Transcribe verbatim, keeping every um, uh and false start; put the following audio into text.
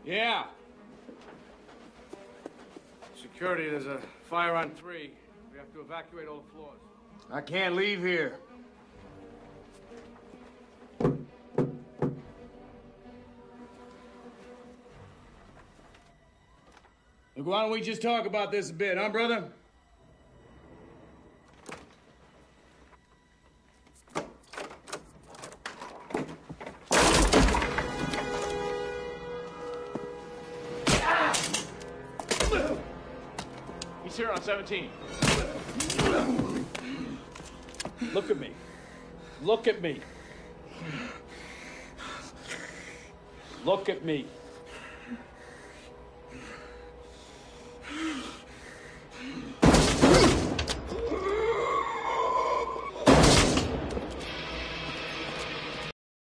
Yeah. Security, there's a fire on three. We have to evacuate all the floors. I can't leave here. Look, why don't we just talk about this a bit, huh, brother? He's here on seventeen. Look at me. Look at me. Look at me.